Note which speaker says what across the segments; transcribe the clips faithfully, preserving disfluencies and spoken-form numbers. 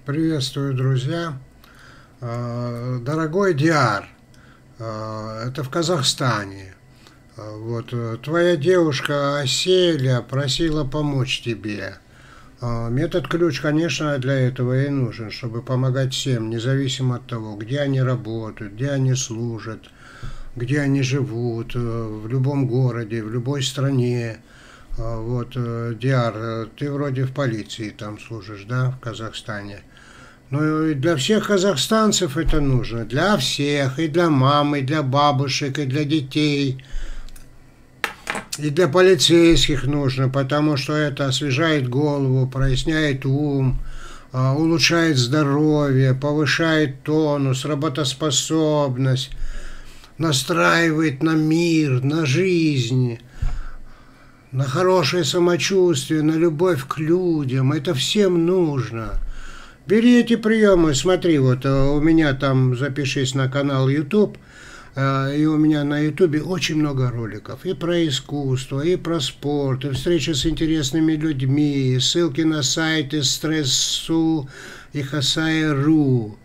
Speaker 1: Приветствую, друзья. А, Дорогой Диар, а, это в Казахстане. А, Вот, э, твоя девушка Аселя просила помочь тебе. А, Метод ключ, конечно, для этого и нужен, чтобы помогать всем, независимо от того, где они работают, где они служат, где они живут, э, в любом городе, в любой стране. А, Вот, э, Диар, э, ты вроде в полиции там служишь, да, в Казахстане? Ну и для всех казахстанцев это нужно, для всех, и для мам, и для бабушек, и для детей, и для полицейских нужно, потому что это освежает голову, проясняет ум, а, улучшает здоровье, повышает тонус, работоспособность, настраивает на мир, на жизнь, на хорошее самочувствие, на любовь к людям. Это всем нужно. Бери эти приемы, смотри, вот э, у меня там, запишись на канал YouTube, э, и у меня на YouTube очень много роликов и про искусство, и про спорт, и встречи с интересными людьми, и ссылки на сайты Стрессу и Хасай.ру,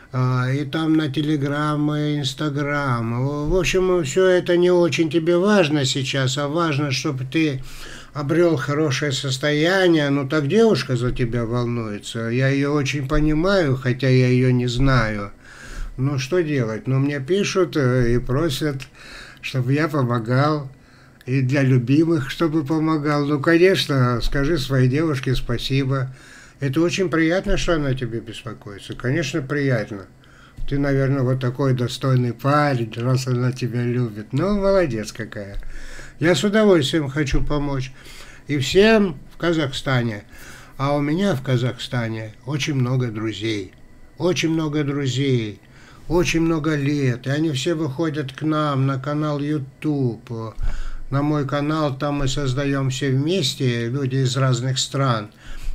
Speaker 1: э, и там на Телеграм и Инстаграм. В общем, все это не очень тебе важно сейчас, а важно, чтобы ты обрел хорошее состояние. Ну так девушка за тебя волнуется. Я ее очень понимаю, хотя я ее не знаю. Ну что делать? Ну мне пишут э, и просят, чтобы я помогал. И для любимых, чтобы помогал. Ну конечно, скажи своей девушке спасибо. Это очень приятно, что она тебе беспокоится. Конечно, приятно. Ты, наверное, вот такой достойный парень, раз она тебя любит. Ну, молодец какая. Я с удовольствием хочу помочь. И всем в Казахстане. А у меня в Казахстане очень много друзей. Очень много друзей. Очень много лет. И они все выходят к нам на канал YouTube. На мой канал, там мы создаем все вместе, люди из разных стран,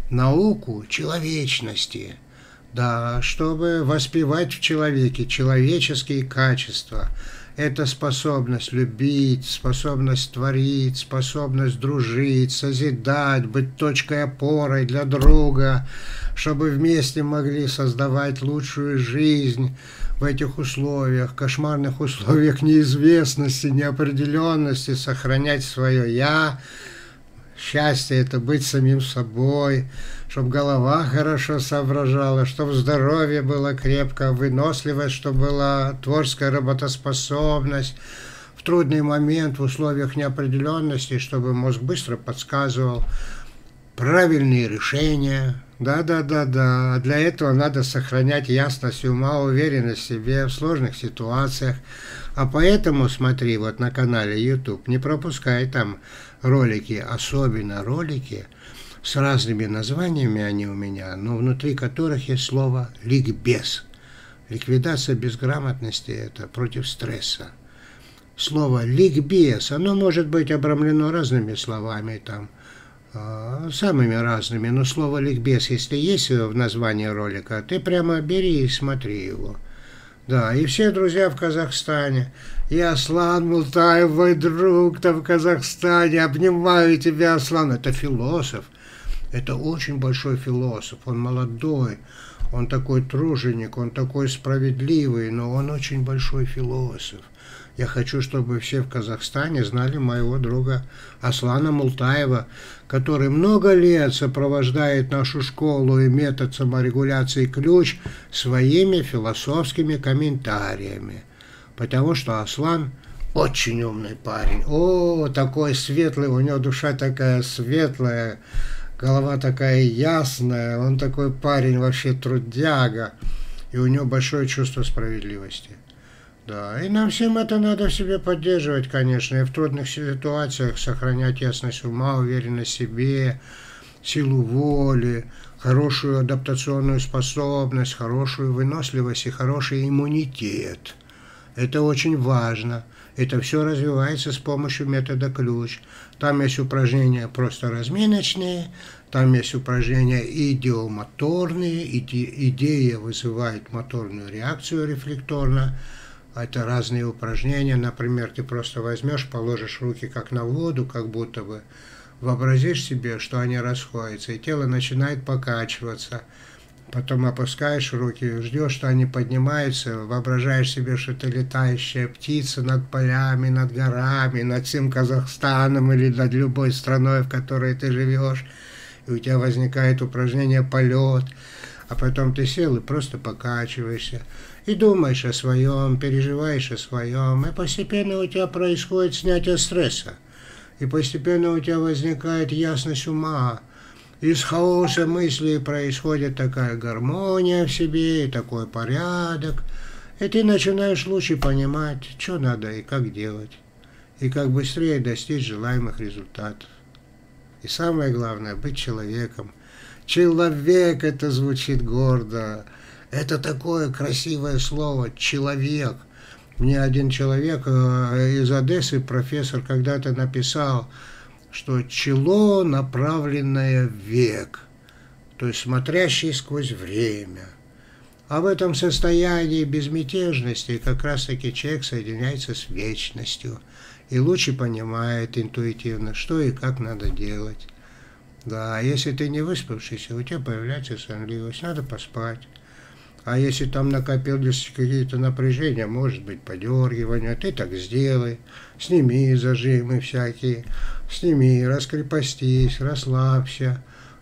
Speaker 1: науку человечности. Да, чтобы воспевать в человеке человеческие качества. Это способность любить, способность творить, способность дружить, созидать, быть точкой опорой для друга, чтобы вместе могли создавать лучшую жизнь в этих условиях, кошмарных условиях неизвестности, неопределенности, сохранять свое «я». Счастье – это быть самим собой, чтобы голова хорошо соображала, чтобы здоровье было крепко, выносливость, чтобы была творческая работоспособность. В трудный момент, в условиях неопределенности, чтобы мозг быстро подсказывал правильные решения. Да-да-да-да. Для этого надо сохранять ясность ума, уверенность в себе в сложных ситуациях. А поэтому смотри вот на канале YouTube, не пропускай там ролики, особенно ролики с разными названиями они у меня, но внутри которых есть слово «ликбез». Ликвидация безграмотности – это против стресса. Слово «ликбез», оно может быть обрамлено разными словами, там, э, самыми разными, но слово «ликбез», если есть в названии ролика, ты прямо бери и смотри его. Да, и все друзья в Казахстане. И Аслан Мултаев, мой друг, там в Казахстане. Обнимаю тебя, Аслан. Это философ. Это очень большой философ. Он молодой. Он такой труженик. Он такой справедливый. Но он очень большой философ. Я хочу, чтобы все в Казахстане знали моего друга Аслана Мултаева, который много лет сопровождает нашу школу и метод саморегуляции ключ своими философскими комментариями. Потому что Аслан очень умный парень. О, такой светлый, у него душа такая светлая, голова такая ясная. Он такой парень вообще трудяга. И у него большое чувство справедливости. Да, и нам всем это надо в себе поддерживать, конечно, и в трудных ситуациях сохранять ясность ума, уверенность в себе, силу воли, хорошую адаптационную способность, хорошую выносливость и хороший иммунитет. Это очень важно. Это все развивается с помощью метода ключ. Там есть упражнения просто разминочные, там есть упражнения идеомоторные, идея вызывает моторную реакцию рефлекторно. Это разные упражнения. Например, ты просто возьмешь, положишь руки как на воду, как будто бы вообразишь себе, что они расходятся, и тело начинает покачиваться. Потом опускаешь руки, ждешь, что они поднимаются, воображаешь себе, что ты летающая птица над полями, над горами, над всем Казахстаном или над любой страной, в которой ты живешь. И у тебя возникает упражнение «полет». А потом ты сел и просто покачиваешься. И думаешь о своем, переживаешь о своем. И постепенно у тебя происходит снятие стресса. И постепенно у тебя возникает ясность ума. Из хаоса мыслей происходит такая гармония в себе, и такой порядок. И ты начинаешь лучше понимать, что надо и как делать. И как быстрее достичь желаемых результатов. И самое главное, быть человеком. Человек, это звучит гордо. Это такое красивое слово, человек. Мне один человек из Одессы, профессор, когда-то написал, что чело, направленное век, то есть смотрящий сквозь время. А в этом состоянии безмятежности как раз-таки человек соединяется с вечностью и лучше понимает интуитивно, что и как надо делать. Да, а если ты не выспавшийся, у тебя появляется сонливость, надо поспать. А если там накопились какие-то напряжения, может быть подергивания, ты так сделай, сними зажимы всякие, сними, раскрепостись, расслабься,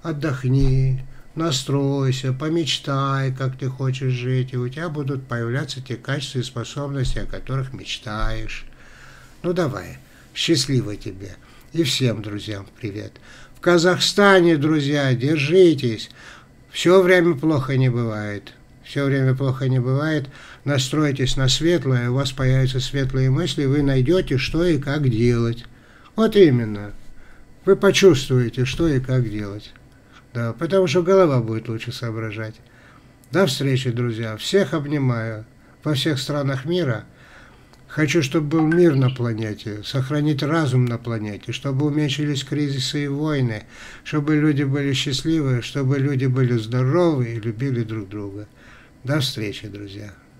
Speaker 1: отдохни, настройся, помечтай, как ты хочешь жить, и у тебя будут появляться те качества и способности, о которых мечтаешь. Ну давай, счастливо тебе и всем друзьям привет. В Казахстане, друзья, держитесь, все время плохо не бывает. Все время плохо не бывает. Настройтесь на светлое, у вас появятся светлые мысли, вы найдете, что и как делать. Вот именно. Вы почувствуете, что и как делать. Да, потому что голова будет лучше соображать. До встречи, друзья. Всех обнимаю. Во всех странах мира. Хочу, чтобы был мир на планете, сохранить разум на планете, чтобы уменьшились кризисы и войны, чтобы люди были счастливы, чтобы люди были здоровы и любили друг друга. До встречи, друзья.